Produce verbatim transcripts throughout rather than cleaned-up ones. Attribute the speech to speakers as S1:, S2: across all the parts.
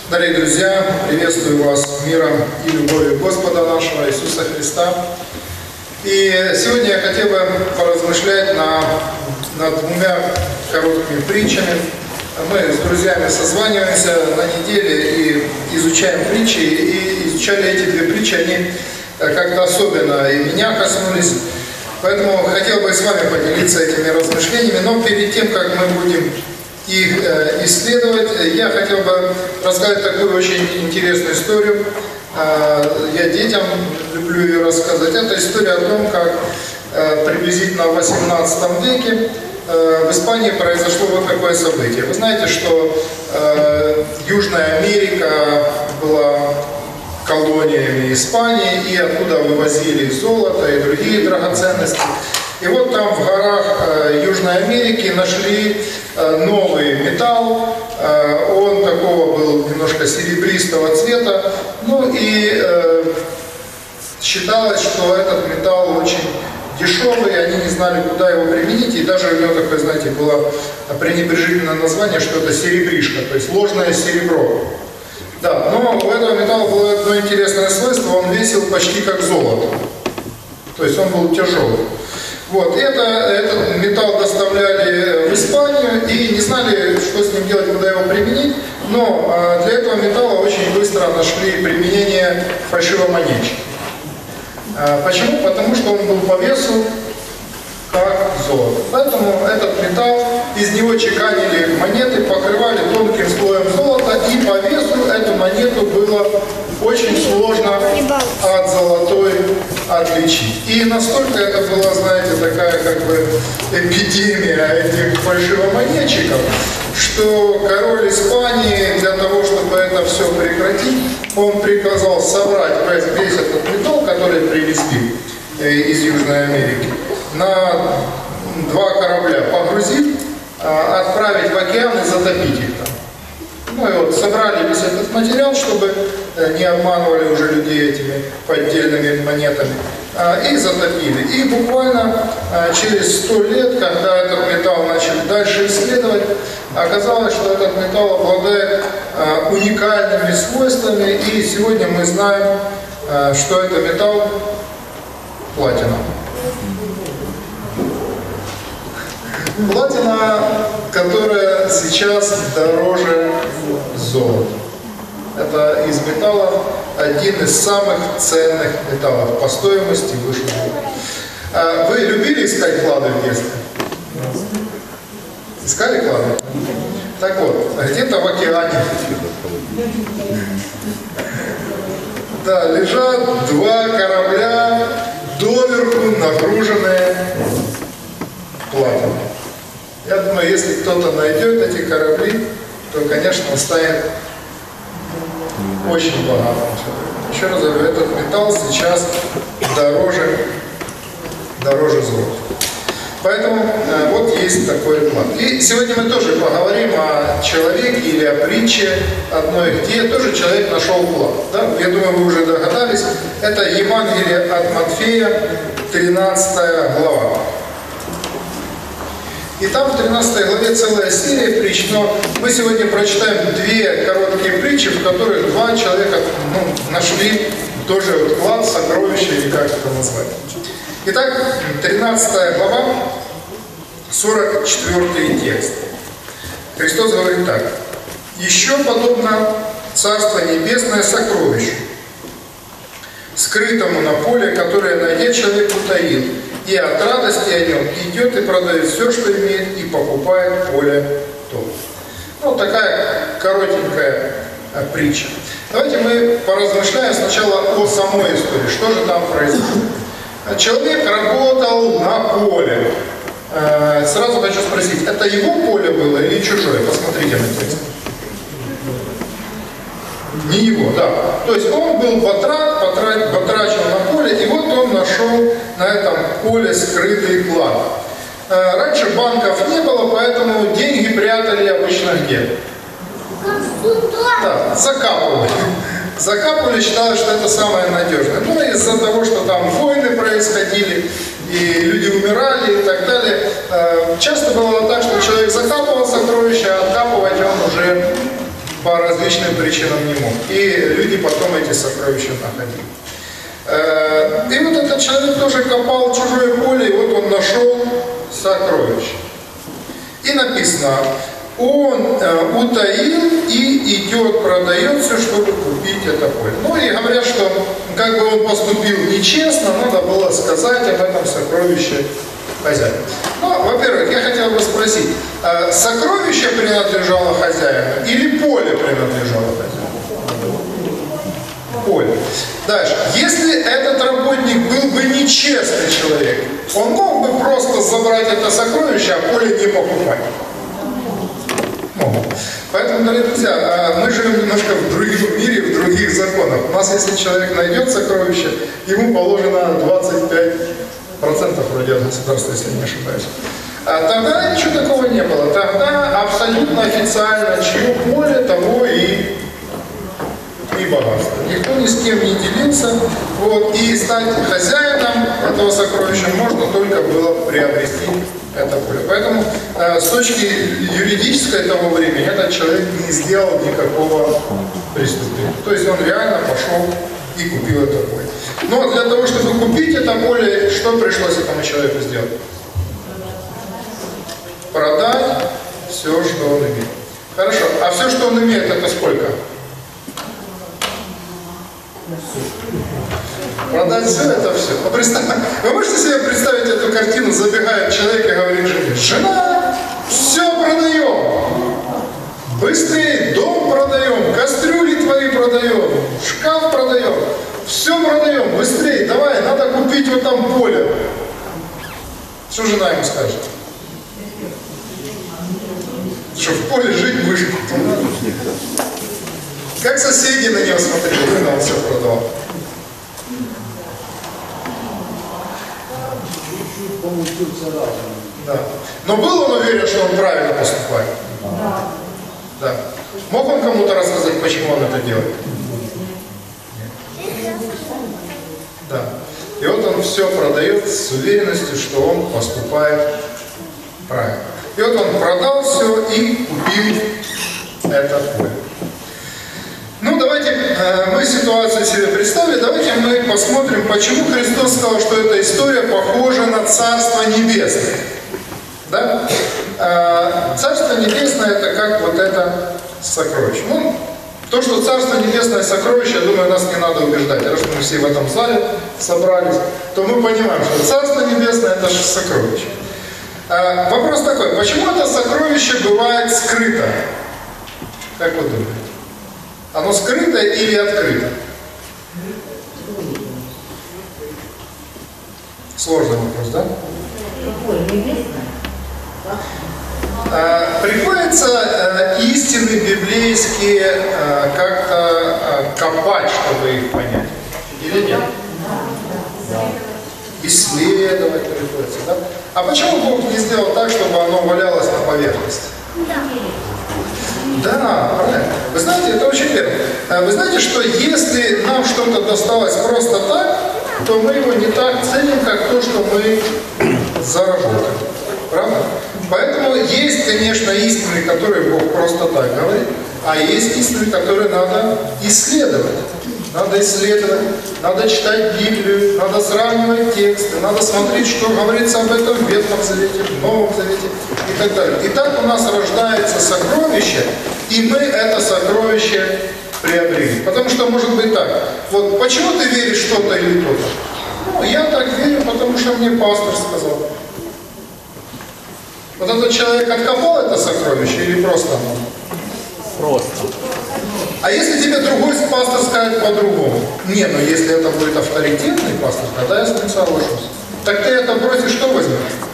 S1: Дорогие друзья, приветствую вас миром и любовью Господа нашего Иисуса Христа. И сегодня я хотел бы поразмышлять на, над двумя короткими притчами. Мы с друзьями созваниваемся на неделе и изучаем притчи. И изучали эти две притчи, они как-то особенно и меня коснулись. Поэтому хотел бы с вами поделиться этими размышлениями. Но перед тем, как мы будем их исследовать, я хотел бы рассказать такую очень интересную историю. Я детям люблю ее рассказать. Это история о том, как приблизительно в восемнадцатом веке в Испании произошло вот такое событие. Вы знаете, что Южная Америка была колониями Испании, и оттуда вывозили золото и другие драгоценности. И вот там в горах Южной Америки нашли новый металл. Он такого был немножко серебристого цвета. Ну и считалось, что этот металл очень дешевый, они не знали, куда его применить. И даже у него такое, знаете, было пренебрежительное название, что это серебришка, то есть ложное серебро. Да, но у этого металла было одно интересное свойство, он весил почти как золото. То есть он был тяжелый. Вот, это, этот металл доставляли в Испанию и не знали, что с ним делать, куда его применить, но а, для этого металла очень быстро нашли применение фальшивомонетчиков. А, почему? Потому что он был по весу как золото. Поэтому этот металл, из него чеканили монеты, покрывали тонким слоем золота, и по весу эту монету было очень сложно от золотой отличить. И настолько это была, знаете, такая как бы эпидемия этих фальшивомонетчиков, что король Испании для того, чтобы это все прекратить, он приказал собрать весь этот металл, который привезли из Южной Америки, на два корабля погрузить, отправить в океан и затопить их там. Ну и вот собрали весь этот материал, чтобы не обманывали уже людей этими поддельными монетами, и затопили. И буквально через сто лет, когда этот металл начали дальше исследовать, оказалось, что этот металл обладает уникальными свойствами, и сегодня мы знаем, что это металл платина. Платина, которая сейчас дороже золота. Это из металлов один из самых ценных металлов по стоимости выше золота. Вы любили искать клады в детстве? Искали клады? Так вот, где-то в океане, да, лежат два корабля, доверху нагруженные платиной. Я думаю, если кто-то найдет эти корабли, то, конечно, он станет очень богатым человеком. Еще раз говорю, этот металл сейчас дороже, дороже золота. Поэтому э, вот есть такой план. И сегодня мы тоже поговорим о человеке или о притче одной, где тоже человек нашел клад. Да? Я думаю, вы уже догадались. Это Евангелие от Матфея, тринадцатая глава. И там в тринадцатой главе целая серия притч, но мы сегодня прочитаем две короткие притчи, в которых два человека ну, нашли тоже вот клад, сокровище, или как это назвать. Итак, тринадцатая глава, сорок четвёртый текст. Христос говорит так. «Еще подобно Царство Небесное сокровищу, скрытому на поле, которое, найдя, человек утаил, и от радости о нем идет и продает все, что имеет, и покупает поле то». Ну, такая коротенькая а, притча. Давайте мы поразмышляем сначала о самой истории. Что же там происходит? Человек работал на поле. Э, сразу хочу спросить, это его поле было или чужое? Посмотрите на текст. Не его, да. То есть он был батрак, батрак, батрачил на поле, и вот он нашел на этом поле скрытый клад. Э, раньше банков не было, поэтому деньги прятали обычно где? Да, закапывали. Закапывали, считалось, что это самое надежное. Но из-за того, что там войны происходили, и люди умирали и так далее, часто было так, что человек закапывал сокровища, а откапывать он уже по различным причинам не мог. И люди потом эти сокровища находили. И вот этот человек тоже копал чужое поле, и вот он нашел сокровище. И написано, он э, утаил и идет, продает все, чтобы купить это поле. Ну и говорят, что как бы он поступил нечестно, надо было сказать об этом сокровище хозяину. Ну, во-первых, я хотел бы спросить, э, сокровище принадлежало хозяину или поле принадлежало хозяину? Поле. Дальше. Если этот работник был бы нечестный человек, он мог бы просто забрать это сокровище, а поле не покупать? Могут. Поэтому, дорогие друзья, мы живем немножко в другом мире, в других законах. У нас, если человек найдет сокровище, ему положено двадцать пять процентов вроде от государства, если не ошибаюсь. А тогда ничего такого не было. Тогда абсолютно официально, чье поле, того и, и богатство. Никто ни с кем не делился. Вот, и стать хозяином этого сокровища можно только было приобрести это поле. Поэтому э, с точки юридической того времени этот человек не сделал никакого преступления. То есть он реально пошел и купил это поле. Но для того, чтобы купить это поле, что пришлось этому человеку сделать? Продать все, что он имеет. Хорошо. А все, что он имеет, это сколько? Продать все, это все. Ну, представь, вы можете себе представить эту картину, забегает человек и говорит жене: жена, все продаем. Быстрее, дом продаем, кастрюли твои продаем, шкаф продаем. Все продаем, быстрее, давай, надо купить вот там поле. Что жена ему скажет? Что в поле жить будешь? Как соседи на него смотрели, когда он все продавал? Да. Но был он уверен, что он правильно поступает? Да. Да. Мог он кому-то рассказать, почему он это делает? Нет. Да. И вот он все продает с уверенностью, что он поступает правильно. И вот он продал все и купил это поле. Ну, давайте э, мы ситуацию себе представили, давайте мы посмотрим, почему Христос сказал, что эта история похожа на Царство Небесное. Да? Э, Царство Небесное — это как вот это сокровище. Ну, то, что Царство Небесное сокровище, я думаю, нас не надо убеждать. Раз мы все в этом зале собрались, то мы понимаем, что Царство Небесное — это же сокровище. Э, вопрос такой, почему это сокровище бывает скрыто? Как вы думаете? Оно скрыто или открыто? Сложный вопрос, да? А, приходится а, истины библейские а, как-то а, копать, чтобы их понять. Или нет? Исследовать приходится, да? А почему Бог не сделал так, чтобы оно валялось на поверхности? Да, правильно. Вы знаете, это очень верно. Вы знаете, что если нам что-то досталось просто так, то мы его не так ценим, как то, что мы заработали. Правда? Поэтому есть, конечно, истины, которые Бог просто так говорит, а есть истины, которые надо исследовать. Надо исследовать, надо читать Библию, надо сравнивать тексты, надо смотреть, что говорится об этом в Ветхом Завете, в Новом Завете и так далее. И так у нас рождается сокровище, и мы это сокровище приобрели. Потому что может быть так. Вот почему ты веришь в что-то или то-то? Ну, я так верю, потому что мне пастор сказал. Вот этот человек откопал это сокровище или просто оно?
S2: Просто.
S1: А если тебе другой пастор скажет по-другому? Не, но если это будет авторитетный пастор, тогда я с ним соглашусь. Так ты это бросишь, что возьмешь?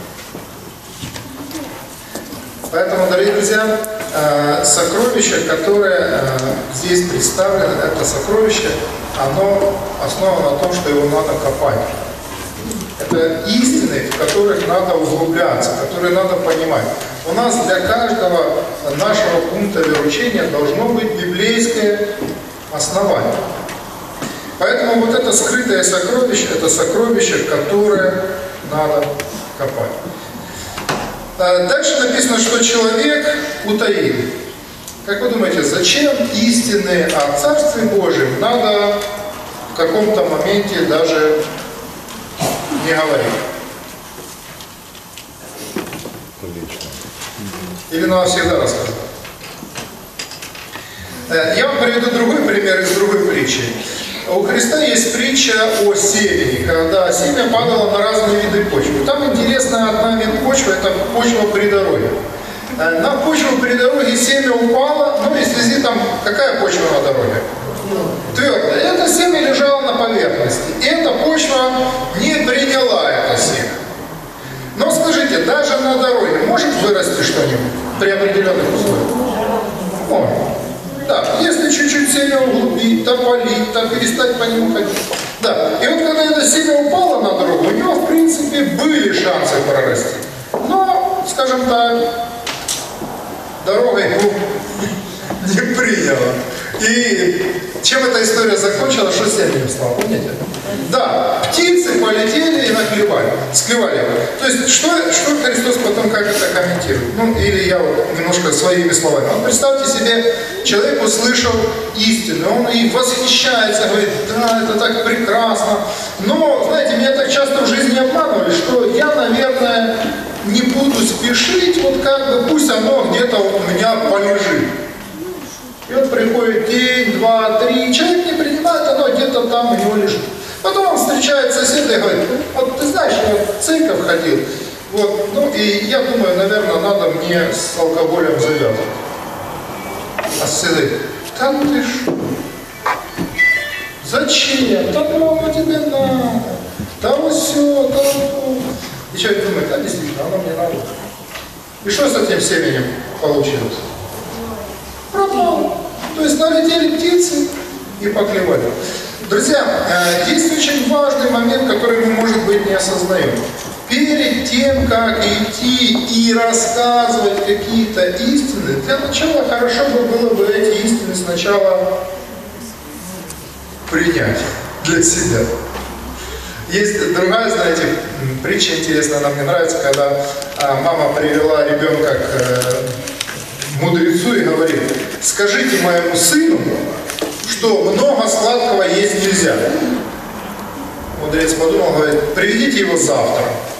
S1: Поэтому, дорогие друзья, сокровище, которое здесь представлено, это сокровище, оно основано на том, что его надо копать. Это истины, в которых надо углубляться, которые надо понимать. У нас для каждого нашего пункта вероучения должно быть библейское основание. Поэтому вот это скрытое сокровище, это сокровище, которое надо копать. Дальше написано, что человек утаил. Как вы думаете, зачем истины о Царстве Божьем надо в каком-то моменте даже не говорить? Или надо всегда рассказать? Я вам приведу другой пример из другой притчи. У Христа есть притча о семени, когда семя падало на разные виды почвы. Там интересная одна вид почвы, это почва при дороге. На почву при дороге семя упало, ну и в связи там, какая почва на дороге? Твердая. Это семя лежало на поверхности. И эта почва не приняла это семя. Но скажите, даже на дороге может вырасти что-нибудь при определенных условиях? Может. Да, если чуть-чуть семя углубить, то полить, то перестать по нему ходить. Да, и вот когда это семя упало на дорогу, у него, в принципе, были шансы прорасти. Но, скажем так, дорога его не приняла. И чем эта история закончилась, что семенем стало, помните? Да, птицы полетели и наклевали, склевали его. То есть, что, что Христос потом как это комментирует? Ну, или я вот немножко своими словами. Вот представьте себе, человек услышал истину, он и восхищается, говорит, да, это так прекрасно. Но, знаете, меня так часто в жизни обманывали, что я, наверное, не буду спешить, вот как бы пусть оно где-то вот у меня полежит. И вот приходит день, два, три, человек не принимает, оно где-то там у него лежит. Потом он встречает соседа и говорит, вот ты знаешь, я в церковь ходил, вот, ну и я думаю, наверное, надо мне с алкоголем завязывать. А сосед говорит, да ты что? Зачем? Да много тебе надо. Да вот все, да вот. И человек думает, а действительно, оно мне надо. И что с этим семенем получилось? Пропало. То есть налетели птицы и поклевали. Друзья, есть очень важный момент, который мы, может быть, не осознаем. Перед тем, как идти и рассказывать какие-то истины, для начала хорошо бы было бы эти истины сначала принять для себя. Есть другая, знаете, притча интересная, она мне нравится, когда мама привела ребенка к мудрецу и говорит, скажите моему сыну, что много сладкого есть нельзя. Мудрец подумал, говорит, приведите его завтра.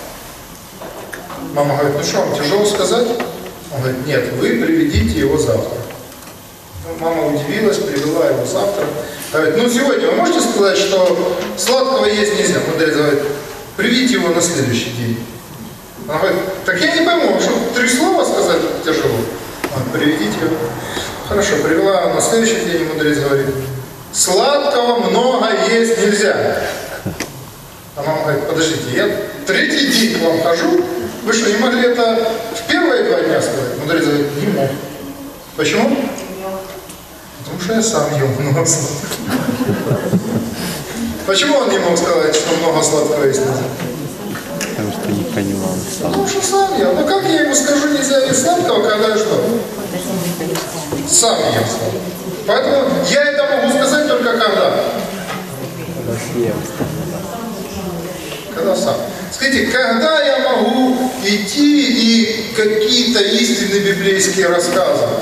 S1: Мама говорит, ну что, вам тяжело сказать? Он говорит, нет, вы приведите его завтра. Ну, мама удивилась, привела его завтра. Говорит, ну сегодня вы можете сказать, что сладкого есть нельзя? Мудрец говорит, приведите его на следующий день. Она говорит, так я не пойму, что три слова сказать тяжело? Приведите его. Хорошо, привела на следующий день, мудрец говорит, сладкого много есть нельзя. А мама говорит, подождите, я третий день к вам хожу, вы что, не могли это в первые два дня сказать? Мудрец говорит, не мог. Почему? Потому что я сам ел много сладкого. Почему он не мог сказать, что много сладкого есть нельзя?
S2: Потому что не понимал сам.
S1: Потому что сам ел. Ну как я ему скажу, нельзя есть сладкого, когда я что? Сам ем сладкого. Поэтому я это могу сказать только когда? Когда сам. Скажите, когда я могу идти и какие-то истины библейские рассказывать?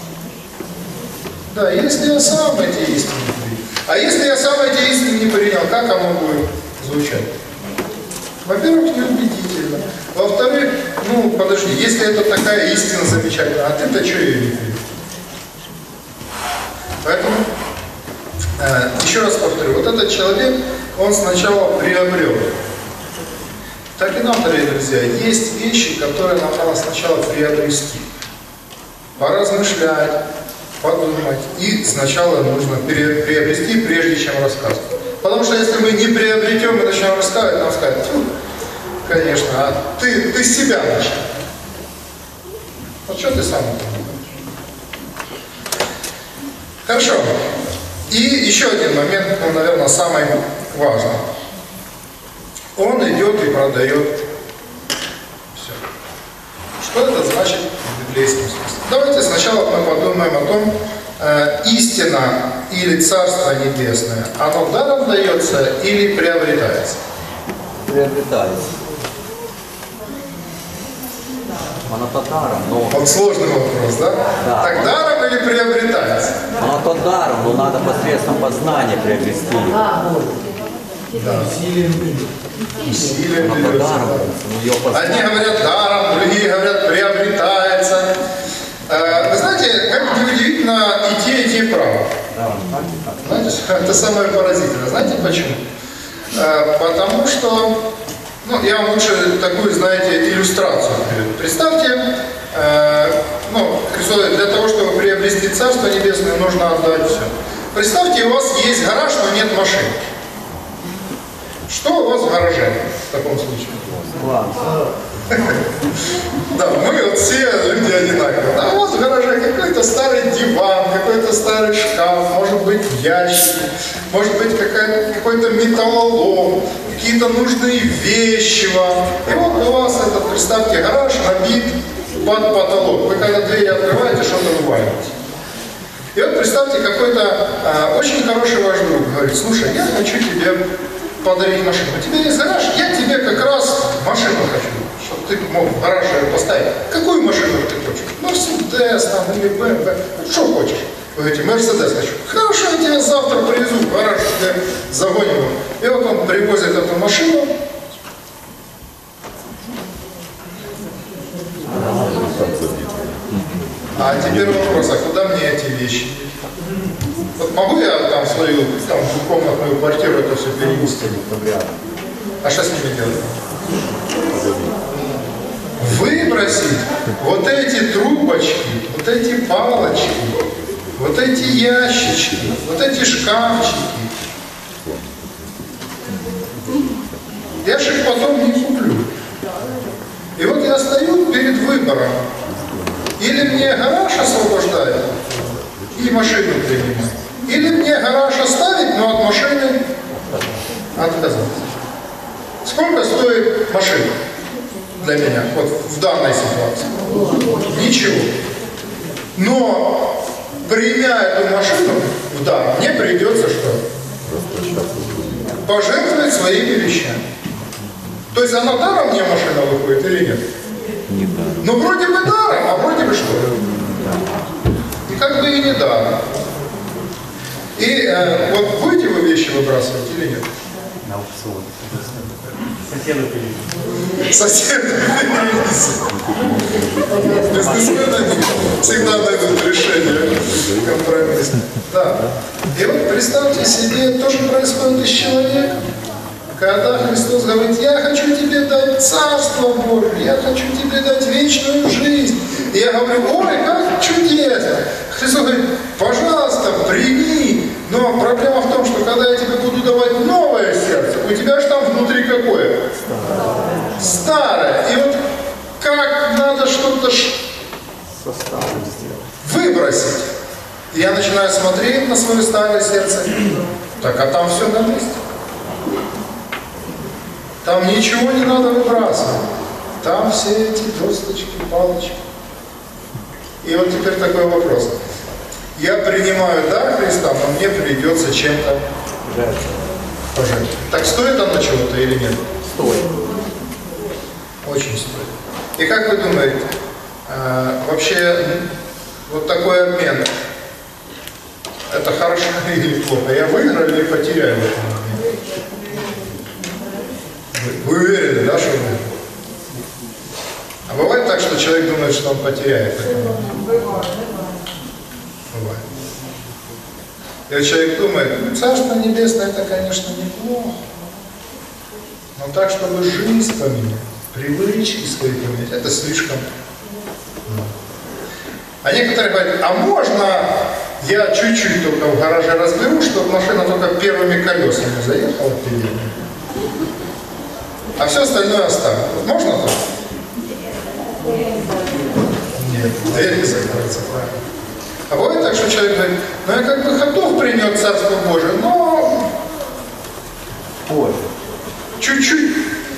S1: Да, если я сам эти истины принял. А если я сам эти истины не принял, как оно будет звучать? Во-первых, неубедительно. Во-вторых, ну, подожди, если это такая истина замечательная, а ты-то что ее не принял? Поэтому, э, еще раз повторю, вот этот человек, он сначала приобрел. Так и нам, дорогие друзья, есть вещи, которые нам надо сначала приобрести. Поразмышлять, подумать. И сначала нужно приобрести, прежде чем рассказывать. Потому что если мы не приобретем и начнем рассказывать, нам скажут, конечно, а ты, ты с себя начал. Вот что ты сам понимаешь? Хорошо. И еще один момент, ну, наверное, самый важный. Он идет и продает все. Что это значит в библейском смысле? Давайте сначала мы подумаем о том, э, истина или Царство Небесное, оно даром дается или приобретается?
S3: Приобретается. Оно по даром, но...
S1: Вот сложный вопрос, да?
S3: Да.
S1: Так даром или приобретается?
S3: Ну, а то даром, но надо посредством познания приобрести.
S1: Да. Усилие
S3: Ну, то
S1: берется,
S3: даром.
S1: да.
S3: Ну, ее познание.
S1: Одни говорят даром, другие говорят приобретается. Э, Вы знаете, как неудивительно, и те, и те правы. Знаете, это самое поразительное. Знаете почему? Э, Потому что, ну, я вам лучше такую, знаете, иллюстрацию приведу. Представьте, э, ну, Христос говорит, для того, чтобы приобрести Царство Небесное, нужно отдать все. Представьте, у вас есть гараж, но нет машин. Что у вас в гараже в таком случае? Да, мы вот все люди одинаковые. А у вас в гараже какой-то старый диван, какой-то старый шкаф, может быть ящик, может быть какой-то металлолом, какие-то нужные вещи вам. И вот у вас этот, представьте, гараж набит под потолок. Вы когда двери открываете, что-то вываливаете. И вот представьте, какой-то а, очень хороший ваш друг говорит: слушай, я хочу тебе подарить машину. У тебя есть гараж, я тебе как раз машину хочу, чтобы ты мог в гараж ее поставить. Какую машину ты хочешь? Мерседес там или бэ эм вэ. Что хочешь? Вы говорите, Мерседес хочу. Хорошо, я тебя завтра привезу в гараж, тебе загоним его. И вот он привозит эту машину. А теперь вопрос, а куда мне эти вещи? Вот могу я там свою там, двухкомнатную квартиру это все перенести? А что с ними делать? Выбросить вот эти трубочки, вот эти палочки, вот эти ящички, вот эти шкафчики. Я же их потом не куплю. И вот я стою перед выбором. Или мне гараж освобождать и машину принимать. Или мне гараж оставить, но от машины отказаться. Сколько стоит машина для меня вот в данной ситуации? Ничего. Но применяя эту машину в дар, мне придется что? Пожертвовать своими вещами. То есть она даром мне машина выходит или нет?
S2: Не даром.
S1: Ну вроде бы даром, а вроде бы что? И как бы и не даром. И э, вот будете вы вещи выбрасывать или нет?
S4: На аукцион. Соседу перевели.
S1: Соседи перевелись. Бизнесмены всегда найдут решение компромисса. Да. И вот представьте себе, то же происходит и с человеком. Когда Христос говорит, я хочу тебе дать Царство Божие, я хочу тебе дать вечную жизнь. И я говорю, ой, как чудесно. Христос говорит, пожалуйста, прими. Но проблема в том, что когда я тебе буду давать новое сердце, у тебя же там внутри какое? Старое. И вот как надо что-то выбросить. И я начинаю смотреть на свое старое сердце. Так, а там все на месте. Там ничего не надо выбрасывать. Там все эти досточки, палочки. И вот теперь такой вопрос. Я принимаю дар Христа, но мне придется чем-то пожертвовать. Так стоит оно чего-то или нет?
S3: Стоит.
S1: Очень стоит. И как вы думаете, э, вообще вот такой обмен, это хорошо или плохо? Я выиграю или потеряю в этом обмене? Вы уверены, да, что вы? А бывает так, что человек думает, что он потеряет это? Бывает. И вот человек думает, ну, Царство Небесное, это, конечно, неплохо. Но так, чтобы жизнь поменять, привычки свои поменять, это слишком много. А некоторые говорят, а можно я чуть-чуть только в гараже разберу, чтобы машина только первыми колесами заехала вперед? А все остальное оставим. Вот можно так? Нет, дверь не закроется, правильно. А бывает так, что человек говорит, ну я как бы готов принять Царство Божие, но
S3: Позже.
S1: чуть-чуть,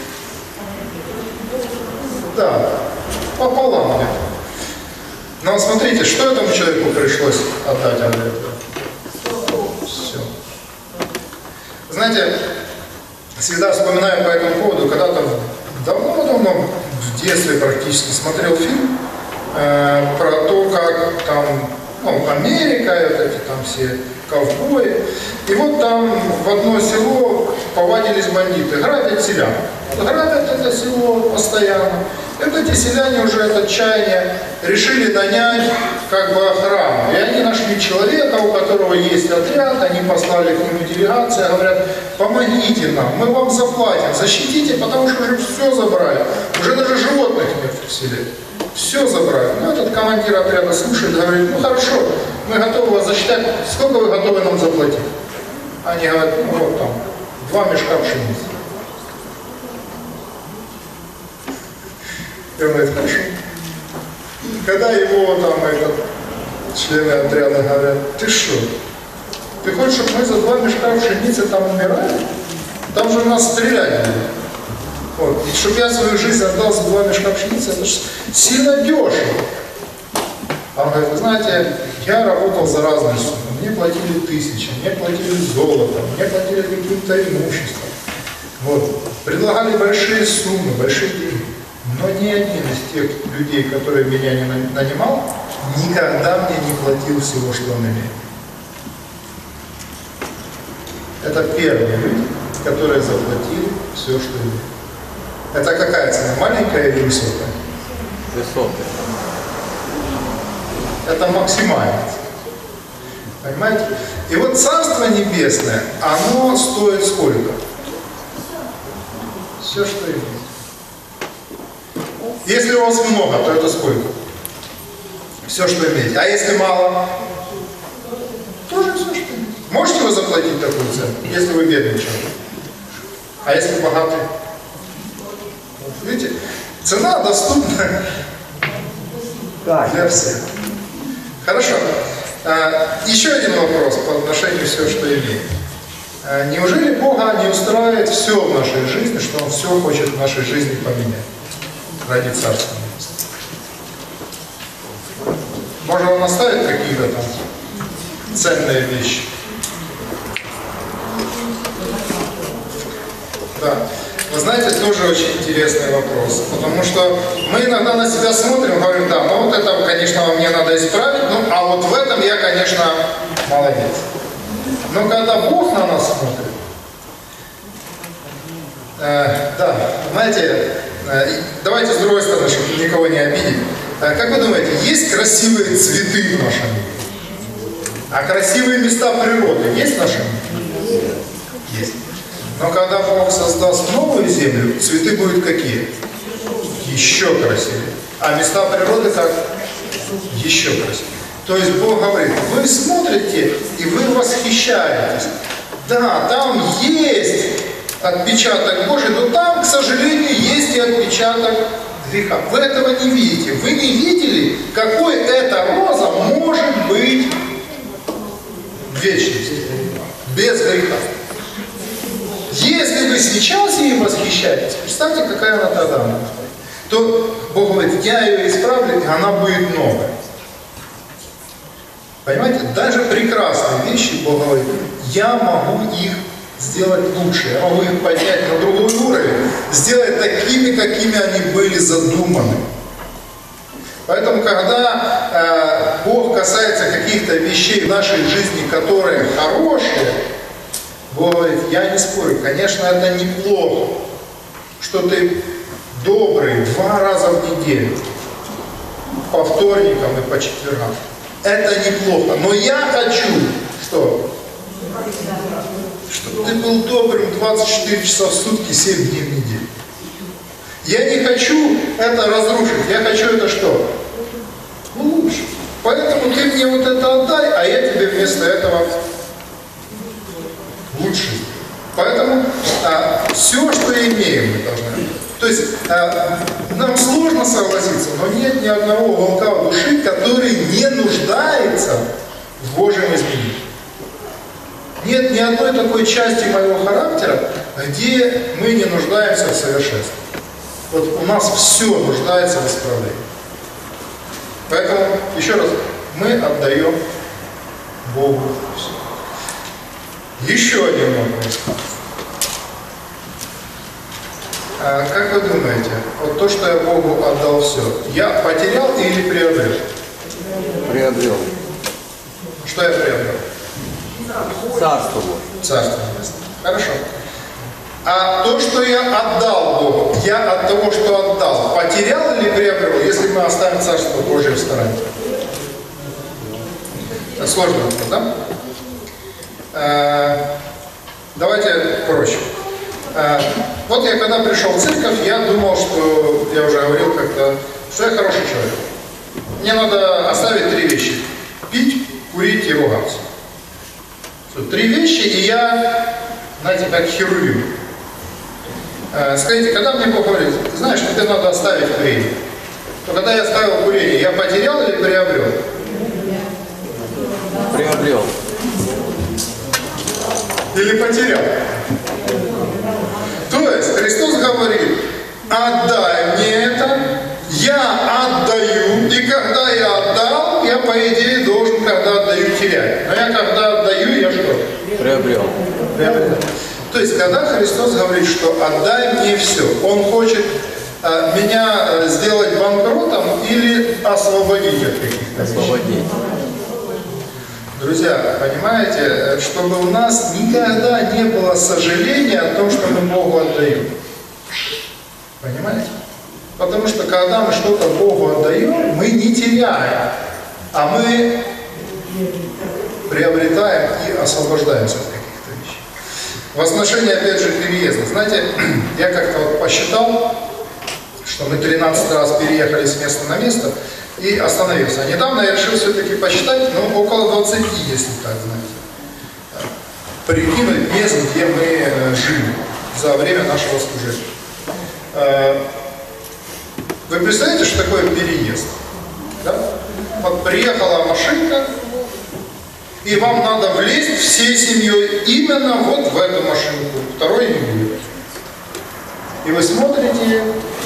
S1: да, пополам где-то. Но смотрите, что этому человеку пришлось отдать от этого? Все. Знаете, всегда вспоминаем по этому поводу, когда-то давно-давно, в детстве практически, смотрел фильм э, про то, как там Ну, Америка, вот эти там все ковбои. И вот там в одно село повадились бандиты, грабят селян. Грабят это село постоянно. И вот эти селяне уже от отчаяния решили нанять как бы охрану. И они нашли человека, у которого есть отряд, они послали к нему делегацию, говорят, помогите нам, мы вам заплатим, защитите, потому что уже все забрали. Уже даже животных нет в селе. Все забрали. Ну, этот командир отряда слушает, говорит, ну хорошо, мы готовы вас засчитать, сколько вы готовы нам заплатить? Они говорят, ну вот там, два мешка пшеницы. И он говорит, хорошо. Когда его там, этот, члены отряда говорят, ты что, ты хочешь, чтобы мы за два мешка пшеницы там умирали? Там же нас стрелять будут. Вот. И чтобы я свою жизнь отдал за два мешка пшеницы, это же сильно дешево. А он говорит, вы знаете, я работал за разные суммы. Мне платили тысячи, мне платили золотом, мне платили каким-то имуществом. Вот. Предлагали большие суммы, большие деньги. Но ни один из тех людей, которые меня не нанимал, никогда мне не платил всего, что он имеет. Это первые люди, которые заплатили все, что имеют. Это какая цена? Маленькая или высокая?
S3: Высокая.
S1: Это максимальная цена. Понимаете? И вот Царство Небесное, оно стоит сколько? Все, что имеет. Если у вас много, то это сколько? Все, что имеете. А если мало? Тоже все, что имеете. Можете вы заплатить такую цену, если вы бедный человек? А если богатый? Видите, цена доступна для всех. Хорошо. А, еще один вопрос по отношению к все, что имеет. А, неужели Бога не устраивает все в нашей жизни, что Он все хочет в нашей жизни поменять ради Царства Небесного? Может, Он оставит какие-то там ценные вещи? Да. Вы знаете, тоже очень интересный вопрос, потому что мы иногда на себя смотрим, говорим, да, ну вот это, конечно, мне надо исправить, ну а вот в этом я, конечно, молодец. Но когда Бог на нас смотрит, э, да, знаете, э, давайте с другой стороны, чтобы никого не обидеть. Э, как вы думаете, есть красивые цветы в нашем мире? А красивые места природы есть в нашем мире? Есть. Но когда Бог создаст новую землю, цветы будут какие? Еще красивее. А места природы как? Еще красивее. То есть Бог говорит, вы смотрите и вы восхищаетесь. Да, там есть отпечаток Божий, но там, к сожалению, есть и отпечаток греха. Вы этого не видите. Вы не видели, какой эта роза может быть в вечности. Без греха. Если вы сейчас ей восхищаетесь, представьте, какая она тогда будет. То Бог говорит, я ее исправлю, и она будет новая. Понимаете, даже прекрасные вещи, Бог говорит, я могу их сделать лучше, я могу их поднять на другой уровень, сделать такими, какими они были задуманы. Поэтому, когда э, Бог касается каких-то вещей в нашей жизни, которые хорошие, Бог говорит, я не спорю, конечно, это неплохо, что ты добрый два раза в неделю, по вторникам и по четвергам. Это неплохо, но я хочу, что? Чтобы ты был добрым двадцать четыре часа в сутки, семь дней в неделю. Я не хочу это разрушить, я хочу это что? Улучшить. Поэтому ты мне вот это отдай, а я тебе вместо этого лучше. Поэтому а, все, что имеем, мы должны. То есть а, нам сложно согласиться, но нет ни одного волка в душе, который не нуждается в Божьем изменении. Нет ни одной такой части моего характера, где мы не нуждаемся в совершенстве. Вот у нас все нуждается в исправлении. Поэтому, еще раз, мы отдаем Богу все. Еще один вопрос. А как вы думаете, вот то, что я Богу отдал все, я потерял или приобрел?
S3: Приобрел.
S1: Что я приобрел?
S3: Царство Божие.
S1: Царство Небесное. Хорошо. А то, что я отдал Богу, я от того, что отдал, потерял или приобрел, если мы оставим Царство Божие в стороне? Это сложный вопрос, да? А, давайте проще. А, вот я когда пришел в церковь, я думал, что, я уже говорил как-то, что я хороший человек. Мне надо оставить три вещи. Пить, курить и ругаться. Все, три вещи, и я, знаете, как херувим. А, скажите, когда мне Бог говорит, знаешь, тебе надо оставить курение, то когда я оставил курение, я потерял или приобрел?
S3: Приобрел.
S1: Или потерял? То есть Христос говорит, отдай мне это, я отдаю, и когда я отдал, я по идее должен, когда отдаю, терять. Но я когда отдаю, я что?
S3: Приобрел.
S1: Приобрел. То есть, когда Христос говорит, что отдай мне все, Он хочет а, меня сделать банкротом или освободить от каких-то вещей?
S3: Освободить.
S1: Друзья, понимаете, чтобы у нас никогда не было сожаления о том, что мы Богу отдаем. Понимаете? Потому что когда мы что-то Богу отдаем, мы не теряем, а мы приобретаем и освобождаемся от каких-то вещей. В отношении, опять же, переезда. Знаете, я как-то вот посчитал, что мы тринадцать раз переехали с места на место, и остановился. А недавно я решил все-таки посчитать, ну, около двадцати, если так, знаете. Прикинуть мест, где мы жили за время нашего служения. Вы представляете, что такое переезд? Да? Вот приехала машинка, и вам надо влезть всей семьей именно вот в эту машинку. Второй не будет. И вы смотрите...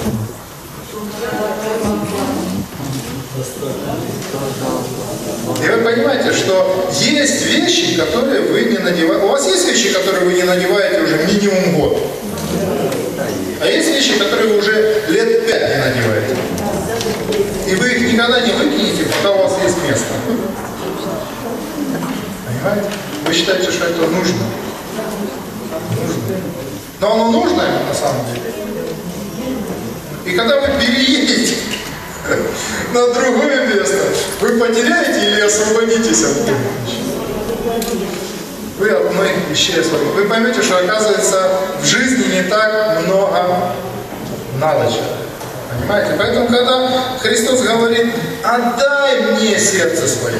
S1: И вы понимаете, что есть вещи, которые вы не надеваете. У вас есть вещи, которые вы не надеваете уже минимум год. А есть вещи, которые вы уже лет пять не надеваете. И вы их никогда не выкинете, пока у вас есть место. Понимаете? Вы считаете, что это нужно. Нужно. Но оно нужное на самом деле. И когда вы переедете на другое место, вы потеряете или освободитесь от них? Вы от многих вещей освободитесь. Вы поймете, что, оказывается, в жизни не так много надо человека. Понимаете? Поэтому, когда Христос говорит, отдай мне сердце свое,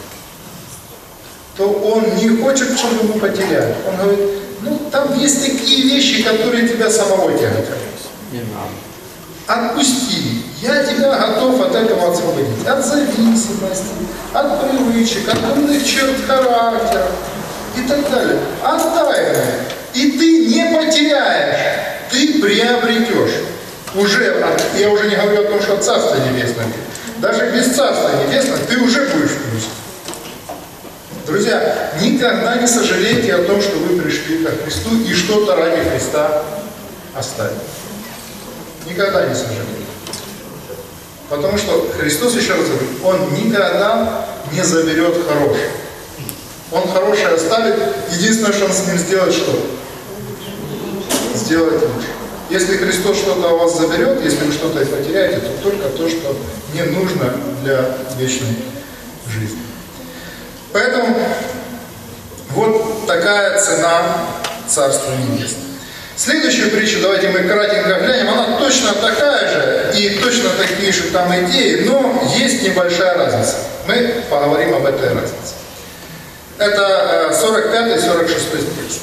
S1: то Он не хочет, чтобы мы потеряли. Он говорит, ну, там есть такие вещи, которые тебя самого тяготят.
S3: Не надо.
S1: Отпусти. Я тебя готов от этого освободить. От зависимости, от привычек, от умных черт характера и так далее. Отдай мне. И ты не потеряешь, ты приобретешь. Уже, я уже не говорю о том, что от Царства Небесного. Даже без Царства Небесного ты уже будешь в плюсе. Друзья, никогда не сожалейте о том, что вы пришли ко Христу и что-то ради Христа оставили. Никогда не сожалейте. Потому что Христос, еще раз говорю, Он никогда не заберет хорошее. Он хорошее оставит. Единственное, что Он с ним сделает, что? Сделает лучше. Если Христос что-то у вас заберет, если вы что-то потеряете, то только то, что не нужно для вечной жизни. Поэтому вот такая цена Царства Небесного. Следующую притчу давайте мы кратенько глянем. Она точно такая же, и точно такие же там идеи, но есть небольшая разница. Мы поговорим об этой разнице. Это сорок пятый сорок шестой текст.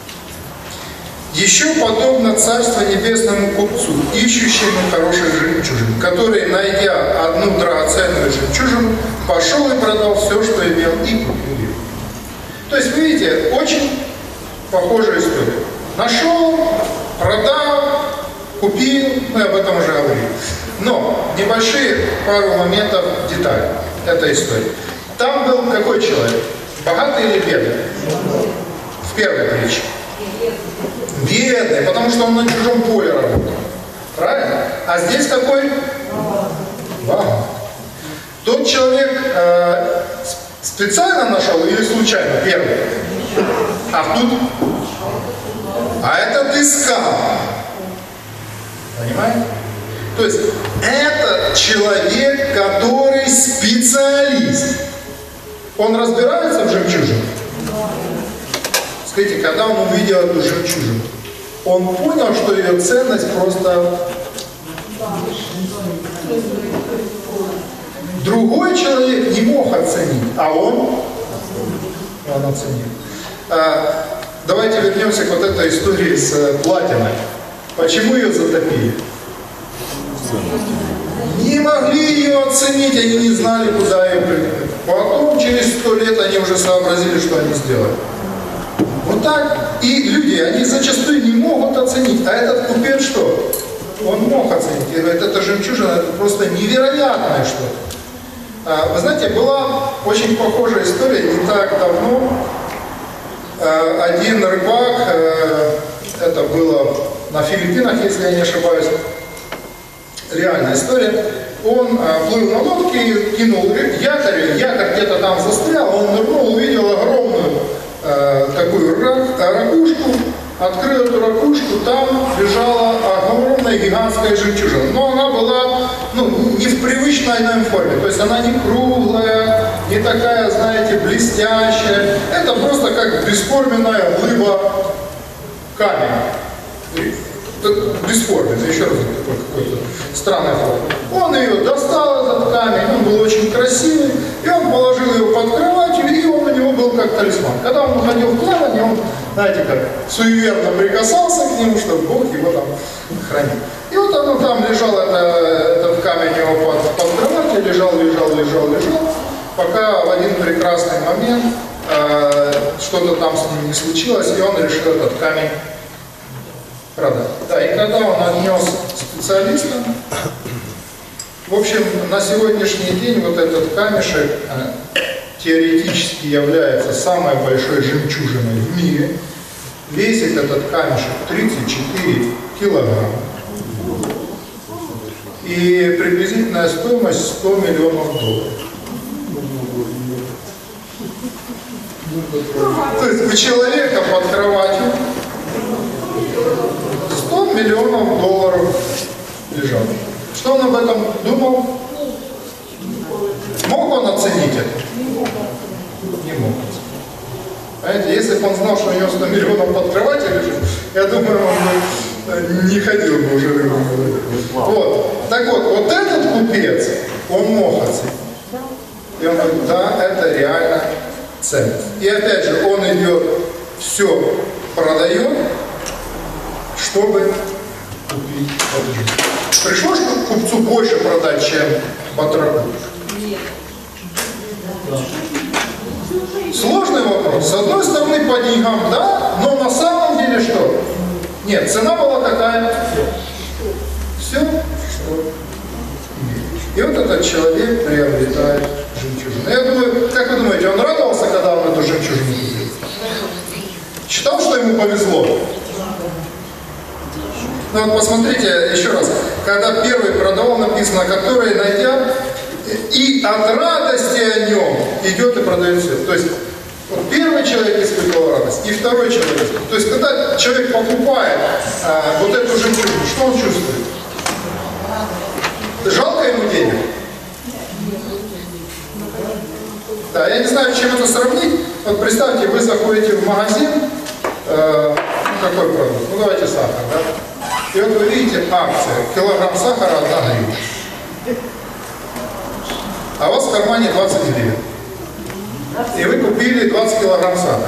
S1: «Еще подобно Царство Небесному купцу, ищущему хороших жемчужин, который, найдя одну драгоценную жемчужину, пошел и продал все, что имел, и купил ее». То есть, вы видите, очень похожая история. Нашел, продал, купил, мы об этом уже говорили. Но небольшие пару моментов, деталей этой истории. Там был какой человек? Богатый или бедный? В первой притче. Бедный, потому что он на чужом поле работал. Правильно? А здесь какой? Богатый. Тот человек, э, Специально нашел или случайно? Первый. А тут? А этот искал. Понимаете? То есть это человек, который специалист. Он разбирается в жемчужине? Скажите, когда он увидел эту жемчужину, он понял, что ее ценность просто... Другой человек не мог оценить, а он, он оценил. А, давайте вернемся к вот этой истории с платиной. Почему ее затопили? Не могли ее оценить, они не знали, куда ее применить. Потом, через сто лет, они уже сообразили, что они сделали. Вот так. И люди, они зачастую не могут оценить. А этот купец что? Он мог оценить. И говорит, это жемчужина, это просто невероятное что-то. Вы знаете, была очень похожая история не так давно. Один рыбак, это было на Филиппинах, если я не ошибаюсь, реальная история. Он плыл на лодке, кинул якорь, якорь где-то там застрял, он нырнул, увидел огромную такую ракушку, открыл эту ракушку, там лежала огромная гигантская жемчужина. Но она была ну, не в привычной нам форме, то есть она не круглая, не такая, знаете, блестящая. Это просто как бесформенная глыба камня. Бесформенная, еще раз, какой-то странная форма. Он ее достал, этот камень, он был очень красивый, и он положил ее под кроватью, и он у него был как талисман. Когда он уходил в плавание, он, знаете, как суеверно прикасался к нему, чтобы Бог его там хранил. И вот он там лежал, это, этот камень у него под, под кроватью, лежал, лежал, лежал, лежал, пока в один прекрасный момент э, что-то там с ним не случилось, и он решил этот камень продать. Да, и когда он отнес специалистам, в общем, на сегодняшний день вот этот камешек э, теоретически является самой большой жемчужиной в мире. Весит этот камешек тридцать четыре килограмма. И приблизительная стоимость сто миллионов долларов. То есть у человека под кроватью сто миллионов долларов лежал. Что он об этом думал? Мог он оценить это? Не мог. Понимаете, если бы он знал, что у него сто миллионов под кроватью лежит, я думаю, он бы не ходил бы уже рыбу. Вот. Так вот, вот этот купец, он мог оценить. И он говорит, да, это реально ценность. И опять же, он идет, все продает, чтобы купить эту жизнь. Пришлось купцу больше продать, чем батраку? Нет. Сложный вопрос. С одной стороны, по деньгам, да, но на самом деле что? Нет, цена была какая? Все, что? И вот этот человек приобретает жемчужину. Я думаю, как вы думаете, он радовался, когда он эту жемчужину купил? Считал, что ему повезло? Ну вот посмотрите еще раз, когда первый продавал, написано, который, найдя, и от радости о нем идет и продает все. То есть вот первый человек испытывал радость, и второй человек. То есть когда человек покупает а, вот эту жемчужину, что он чувствует? Жалко ему денег? Да, я не знаю, чем это сравнить. Вот представьте, вы заходите в магазин, э, какой продукт? Ну давайте сахар, да? И вот вы видите акция, килограмм сахара одна гривна. А у вас в кармане двадцать гривен. И вы купили двадцать килограмм сахара.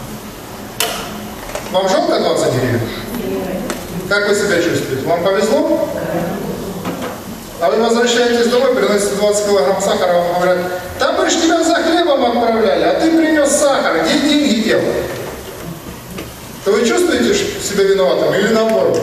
S1: Вам жалко двадцать гривен? Как вы себя чувствуете? Вам повезло? А вы возвращаетесь домой, приносите двадцать килограмм сахара, вам говорят, да мы же тебя за хлебом отправляли, а ты принес сахар, где деньги дел? То вы чувствуете себя виноватым или наоборот?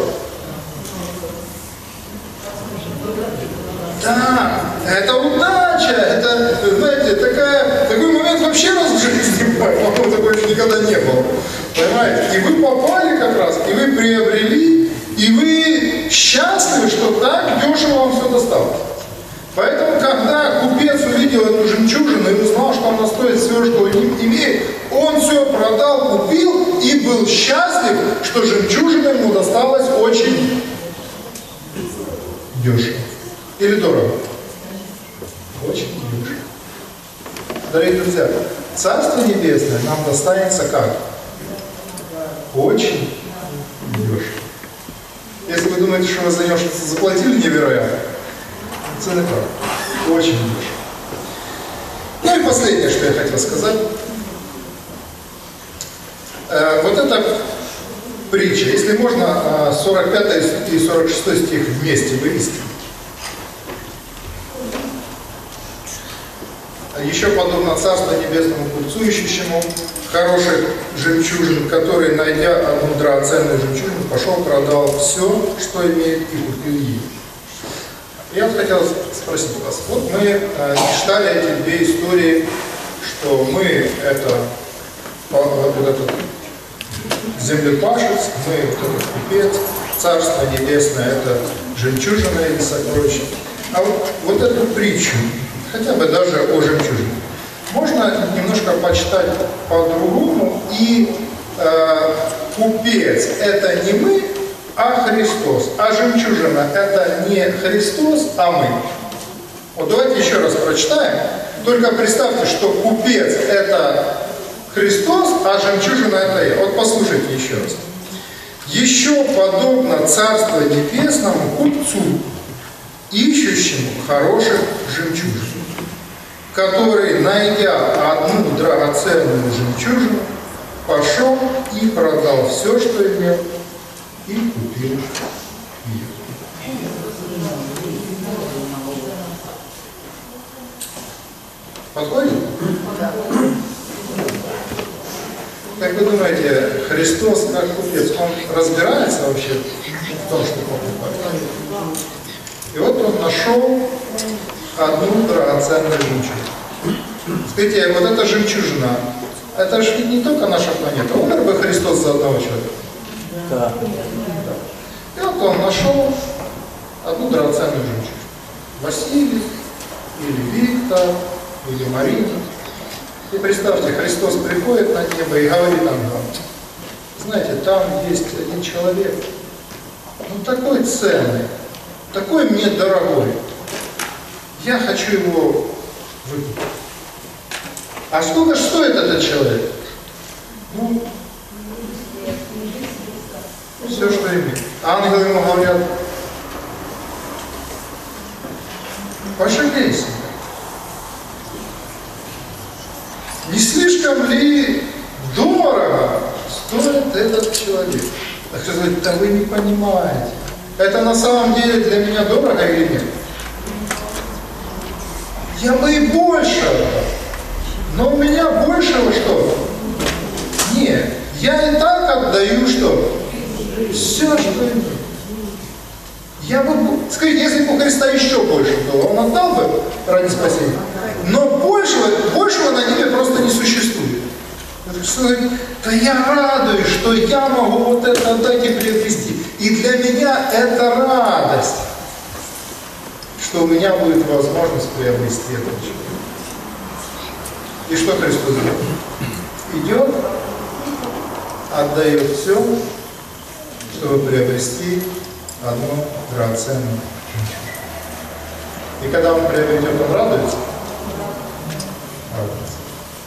S1: Да, это удача, это, знаете, такая, такой момент вообще раз в жизни, по-моему, такого еще никогда не было. Понимаете? И вы попали как раз, и вы приобрели, и вы счастливы, что так дешево вам все досталось. Поэтому, когда купец увидел эту жемчужину и узнал, что она стоит всего, что он имеет, он все продал, купил и был счастлив, что жемчужина ему досталась очень дешево. Или дорого? Очень дешево. Дорогие друзья, Царство Небесное нам достанется как? Очень дешево. Если вы думаете, что вы за него что-то заплатили невероятно, цены как? Очень дешево. Ну и последнее, что я хотел сказать. Э, вот эта притча, если можно, сорок пятый и сорок шестой стих вместе вывести. Еще подобно Царству Небесному купцу, ищущему хороших жемчужин, который, найдя одну драгоценную жемчужину, пошел, продал все, что имеет, и купил ее. Я вот хотел спросить вас. Вот мы э, читали эти две истории, что мы это вот этот землепашец, мы вот этот купец, Царство Небесное это жемчужина или сокровище. А вот, вот эту притчу, хотя бы даже о жемчужине, можно немножко почитать по-другому. И э, купец это не мы, а Христос. А жемчужина это не Христос, а мы. Вот давайте еще раз прочитаем. Только представьте, что купец это Христос, а жемчужина это я. Вот послушайте еще раз. Еще подобно Царство Небесному купцу, ищущему хороших жемчужин, который, найдя одну драгоценную жемчужину, пошел и продал все, что имел, и купил ее. Подходит? Как вы думаете, Христос как купец, он разбирается вообще в том, что покупает? И вот он нашел одну драгоценную жемчужину. Скажите, вот эта жемчужина, это же не только наша планета. Умер бы Христос за одного человека.
S3: Да.
S1: И вот он нашел одну драгоценную жемчужину. Василий, или Виктор, или Марина. И представьте, Христос приходит на небо и говорит ангелам: знаете, там есть один человек, ну такой ценный, такой мне дорогой. Я хочу его выкупить. А сколько стоит этот человек? Ну, все, что имеет. Ангелы ему говорят: пожалейся. Не слишком ли дорого стоит этот человек? Так сказать, да вы не понимаете. Это на самом деле для меня дорого или нет? Я бы и большего. Но у меня большего что? Нет. Я и так отдаю что? Все, что имею. Я бы, скажите, если бы у Христа еще больше было, он отдал бы ради спасения. Но большего, большего на небе просто не существует. Да я радуюсь, что я могу вот это отдать и приобрести. И для меня это радость, что у меня будет возможность приобрести этого человека. И что Христос делает? Идет, отдает все, чтобы приобрести одну драгоценную жемчужину. И когда он приобретет, он радуется? Радуется.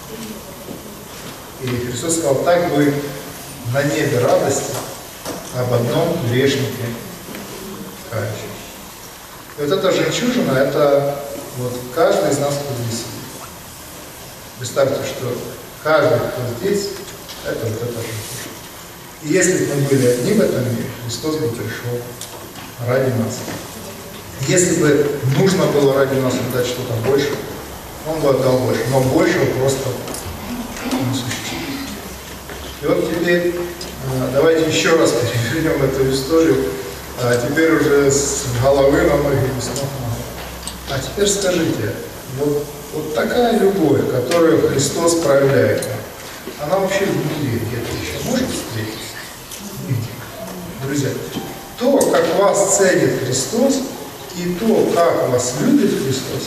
S1: И Христос сказал: так будет на небе радости об одном грешнике кающемся. И вот эта жемчужина, это вот каждый из нас, кто здесь сидит. Представьте, что каждый, кто здесь, это вот эта жемчужина. И если бы мы были одни в этом мире, Христос бы пришел ради нас. Если бы нужно было ради нас отдать что-то больше, Он бы отдал больше. Но большего просто не существует. И вот теперь давайте еще раз перевернем эту историю. А теперь уже с головы на ноги, не с ног на голову. А теперь скажите, вот, вот такая любовь, которую Христос проявляет нам, она вообще в мире где-то еще может встретиться? Друзья, то, как вас ценит Христос, И то, как вас любит Христос,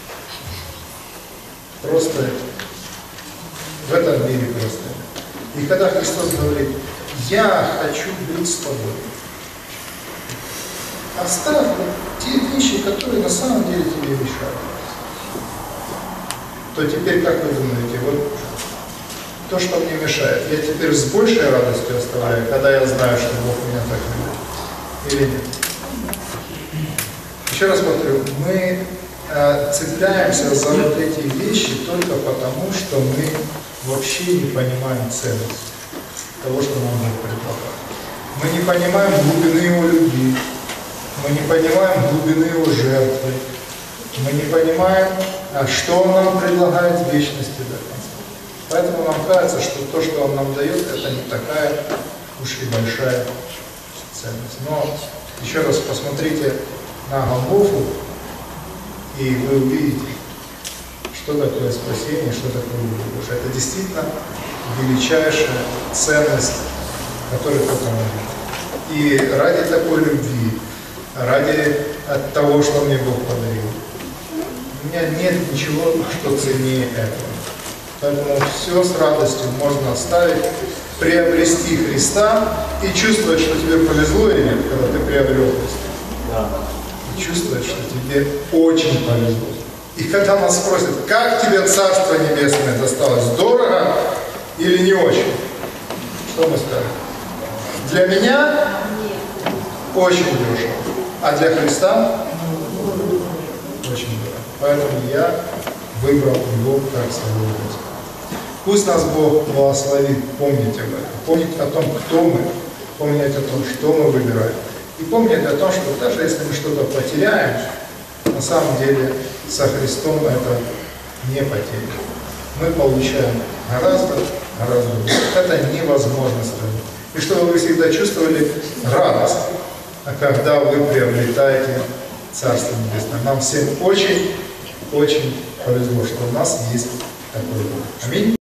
S1: просто в этом мире просто. И когда Христос говорит, я хочу быть с тобой, оставь те вещи, которые на самом деле тебе мешают, то теперь, как вы думаете, вот то, что мне мешает, я теперь с большей радостью оставляю, когда я знаю, что Бог меня так любит, или нет? Еще раз повторю, мы э, цепляемся за вот эти вещи только потому, что мы вообще не понимаем ценность того, что нам Бог предлагает. Мы не понимаем глубины Его любви, мы не понимаем глубины Его жертвы, мы не понимаем, что Он нам предлагает в вечности до конца. Поэтому нам кажется, что то, что Он нам дает, это не такая уж и большая ценность. Но еще раз посмотрите на Голгофу, и вы увидите, что такое спасение, что такое любовь Божия. Это действительно величайшая ценность, которую кто-то может. И ради такой любви, ради того, что мне Бог подарил, у меня нет ничего, что ценнее этого. Поэтому все с радостью можно оставить, приобрести Христа и чувствовать, что тебе повезло или нет, когда ты приобрел Христа.
S3: Да.
S1: И чувствовать, что тебе очень повезло. И когда нас спросят, как тебе Царство Небесное досталось, дорого или не очень? Что мы скажем? Для меня очень дешево, а для Христа очень дорого. Поэтому я выбрал Его как своего Господа. Пусть нас Бог благословит помнить об этом, помнить о том, кто мы, помнить о том, что мы выбираем. И помнить о том, что даже если мы что-то потеряем, на самом деле со Христом это не потеря. Мы получаем гораздо, гораздо больше. Это невозможно сравнить. И чтобы вы всегда чувствовали радость, когда вы приобретаете Царство Небесное. Нам всем очень, очень повезло, что у нас есть такой Бог. Аминь.